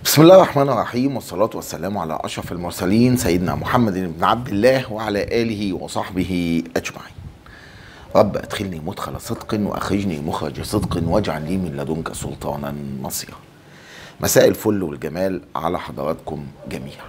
بسم الله الرحمن الرحيم، والصلاة والسلام على أشرف المرسلين سيدنا محمد بن عبد الله وعلى آله وصحبه أجمعين. رب أدخلني مدخل صدق وأخرجني مخرج صدق واجعل لي من لدنك سلطانا نصيرا. مساء الفل والجمال على حضراتكم جميعا.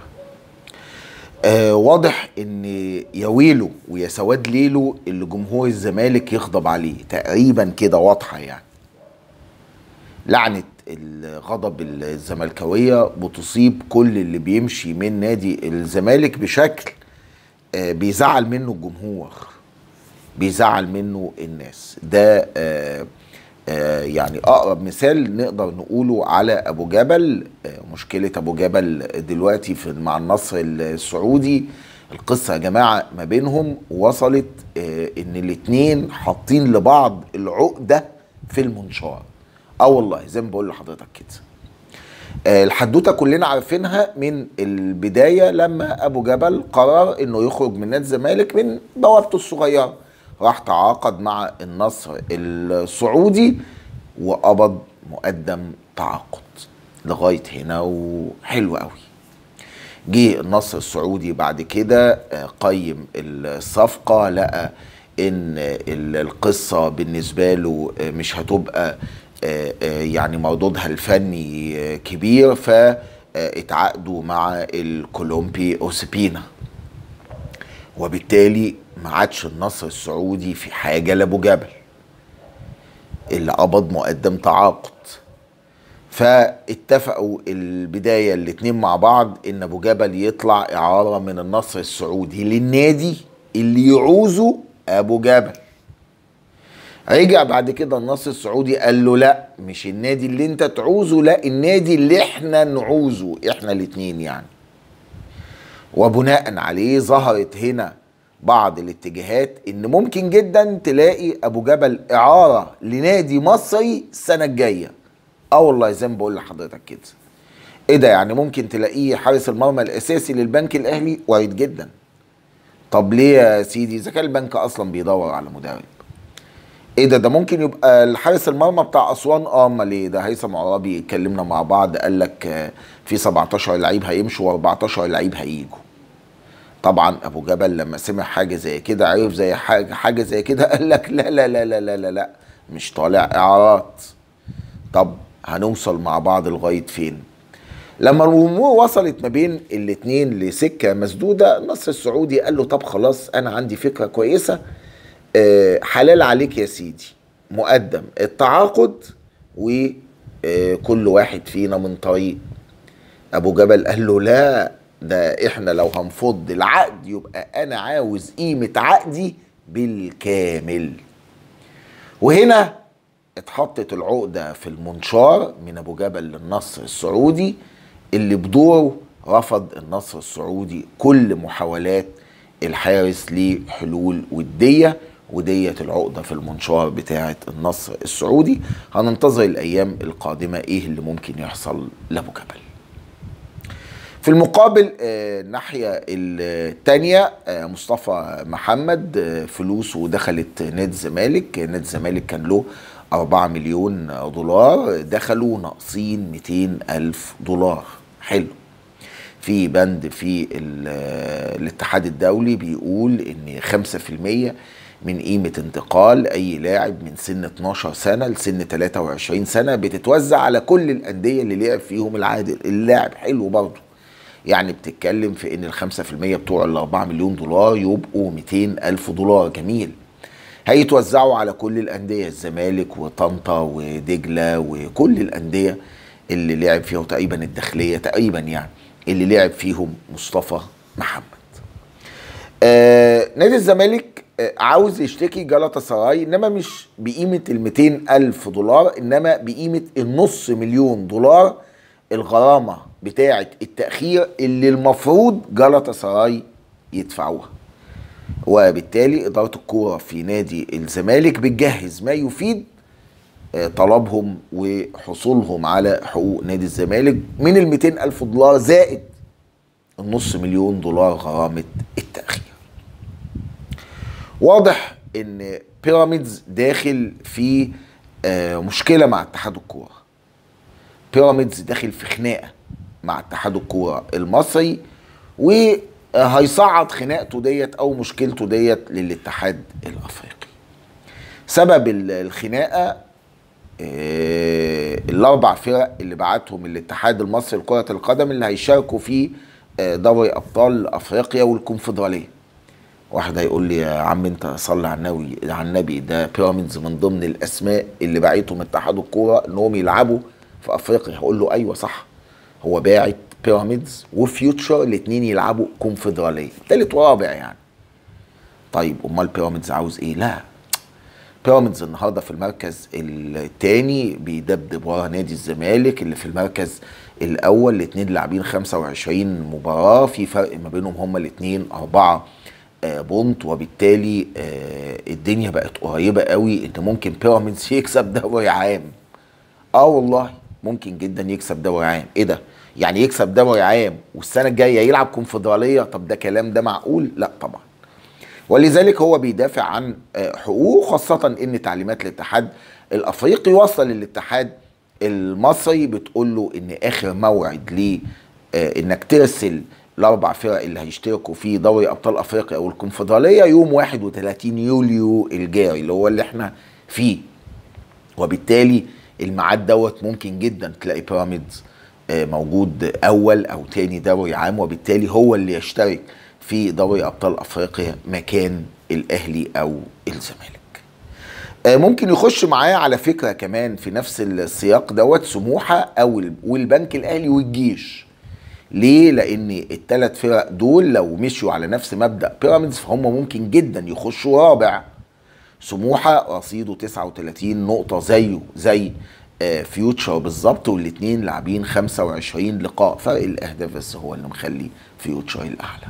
واضح ان يا ويله ويا سواد ليله اللي جمهور الزمالك يغضب عليه تقريبا كده، واضحة يعني. لعنة الغضب الزملكاوية بتصيب كل اللي بيمشي من نادي الزمالك بشكل بيزعل منه الجمهور، بيزعل منه الناس. ده يعني أقرب مثال نقدر نقوله على أبو جبل. مشكلة أبو جبل دلوقتي مع النصر السعودي. القصة يا جماعة ما بينهم وصلت إن الاتنين حاطين لبعض العقدة في المنشار. والله زي ما بقول لحضرتك كده. الحدوته كلنا عارفينها من البدايه، لما ابو جبل قرر انه يخرج من نادي الزمالك من بوابته الصغيره، راح تعاقد مع النصر السعودي وقبض مقدم تعاقد لغايه هنا، وحلو قوي. جه النصر السعودي بعد كده قيم الصفقه، لقى ان القصه بالنسبه له مش هتبقى يعني مردودها الفني كبير، فاتعاقدوا مع الكولومبي اوسبينا، وبالتالي ما عادش النصر السعودي في حاجه لابو جبل اللي قبض مقدم تعاقد. فاتفقوا البدايه الاتنين مع بعض ان ابو جبل يطلع اعاره من النصر السعودي للنادي اللي يعوزه ابو جبل. رجع بعد كده النصر السعودي قال له لا، مش النادي اللي انت تعوزه، لا النادي اللي احنا نعوزه، احنا الاتنين يعني. وبناء عليه ظهرت هنا بعض الاتجاهات ان ممكن جدا تلاقي ابو جبل اعارة لنادي مصري السنة الجاية. والله زي ما بقول لحضرتك كده. ايه ده يعني؟ ممكن تلاقيه حارس المرمى الاساسي للبنك الاهلي، وارد جدا. طب ليه يا سيدي؟ اذا كان البنك اصلا بيدور على مدرب. ايه ده ممكن يبقى الحارس المرمى بتاع اسوان. امال ايه ده؟ هيثم عرابي اتكلمنا مع بعض قال لك في 17 لعيب هيمشوا و14 لعيب هيجوا. طبعا ابو جبل لما سمع حاجه زي كده، عرف زي حاجه زي كده، قال لك لا لا لا لا لا لا لا، مش طالع اعارات. طب هنوصل مع بعض لغايه فين؟ لما الامور وصلت ما بين الاتنين لسكه مسدوده، النصر السعودي قال له طب خلاص، انا عندي فكره كويسه، حلال عليك يا سيدي مقدم التعاقد وكل واحد فينا من طريق. ابو جبل قال له لا، ده احنا لو هنفض العقد يبقى انا عاوز قيمة عقدي بالكامل. وهنا اتحطت العقدة في المنشار من ابو جبل للنصر السعودي، اللي بدوره رفض النصر السعودي كل محاولات الحارس لحلول ودية، ودية العقدة في المنشار بتاعة النصر السعودي. هننتظر الأيام القادمة إيه اللي ممكن يحصل لأبو جبل. في المقابل الناحية التانية مصطفى محمد فلوسه دخلت نادي الزمالك. نادي الزمالك كان له 4 مليون دولار، دخلوا ناقصين 200 ألف دولار. حلو. في بند في الاتحاد الدولي بيقول ان 5% من قيمة انتقال اي لاعب من سن 12 سنة لسن 23 سنة بتتوزع على كل الاندية اللي لعب فيهم اللاعب. حلو برضه. يعني بتتكلم في ان 5% بتوع 4 مليون دولار يبقوا 200 ألف دولار. جميل. هيتوزعوا على كل الاندية، الزمالك وطنطا ودجلة وكل الاندية اللي لعب فيها، وتقريبا الداخلية تقريبا يعني اللي لعب فيهم مصطفى محمد. نادي الزمالك عاوز يشتكي جالاتا سراي، انما مش بقيمة 200 ألف دولار، انما بقيمة النص مليون دولار الغرامة بتاعة التأخير اللي المفروض جالاتا سراي يدفعوها. وبالتالي إدارة الكورة في نادي الزمالك بتجهز ما يفيد طلبهم وحصولهم على حقوق نادي الزمالك من ال 200 ألف دولار زائد النص مليون دولار غرامة التأخير. واضح ان بيراميدز داخل في مشكلة مع اتحاد الكورة. بيراميدز داخل في خناقة مع اتحاد الكوره المصري، وهيصعد خناقته ديت او مشكلته ديت للاتحاد الافريقي. سبب الخناقه الاربع فرق اللي بعتهم الاتحاد المصري لكره القدم اللي هيشاركوا في دوري ابطال افريقيا والكونفدراليه. واحد هيقول لي يا عم انت صلي على النبي، ده بيراميدز من ضمن الاسماء اللي باعتهم اتحاد الكوره انهم يلعبوا في افريقيا. هقول له ايوه صح، هو باعت بيراميدز وفيوتشر الاثنين يلعبوا كونفدراليه ثالث ورابع يعني. طيب امال بيراميدز عاوز ايه؟ لا، بيراميدز النهارده في المركز الثاني بيدبدب ورا نادي الزمالك اللي في المركز الاول. الاثنين لاعبين 25 مباراه، في فرق ما بينهم هما الاثنين 4 بونت، وبالتالي الدنيا بقت قريبه قوي ان ممكن بيراميدز يكسب دوري عام. والله ممكن جدا يكسب دوري عام. ايه ده؟ يعني يكسب دوري عام والسنه الجايه يلعب كونفدراليه؟ طب ده كلام ده معقول؟ لا طبعا. ولذلك هو بيدافع عن حقوقه، خاصه ان تعليمات الاتحاد الافريقي وصل للاتحاد المصري بتقول له ان اخر موعد ل انك ترسل الاربع فرق اللي هيشتركوا في دوري ابطال افريقيا او الكونفدراليه يوم 31 يوليو الجاري اللي هو اللي احنا فيه. وبالتالي الميعاد دوت ممكن جدا تلاقي بيراميدز موجود اول او تاني دوري عام، وبالتالي هو اللي يشترك في دوري ابطال افريقيا مكان الاهلي او الزمالك. ممكن يخش معاه على فكره كمان في نفس السياق دوت سموحه والبنك الاهلي والجيش. ليه؟ لان الثلاث فرق دول لو مشوا على نفس مبدأ بيراميدز فهم ممكن جدا يخشوا رابع. سموحه رصيده 39 نقطه زي فيوتشر بالظبط، والاثنين لاعبين 25 لقاء، فرق الاهداف بس هو اللي مخلي فيوتشر الاعلى.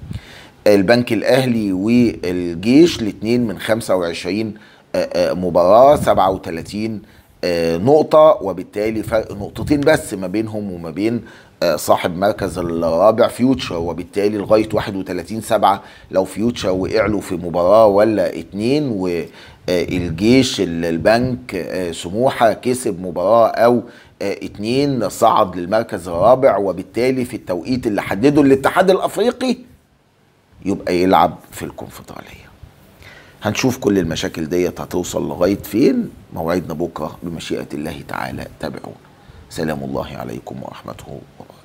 البنك الاهلي والجيش الاثنين من 25 مباراه 37 نقطه، وبالتالي فرق نقطتين بس ما بينهم وما بين صاحب مركز الرابع فيوتشر، وبالتالي لغايه 31/7 لو فيوتشر وقع له في مباراه ولا اتنين والجيش البنك سموحه كسب مباراه او اتنين صعد للمركز الرابع، وبالتالي في التوقيت اللي حدده الاتحاد الافريقي يبقى يلعب في الكونفدراليه. هنشوف كل المشاكل ديت هتوصل لغايه فين. موعدنا بكره بمشيئه الله تعالى، تابعونا. سلام الله عليكم ورحمته وبركاته.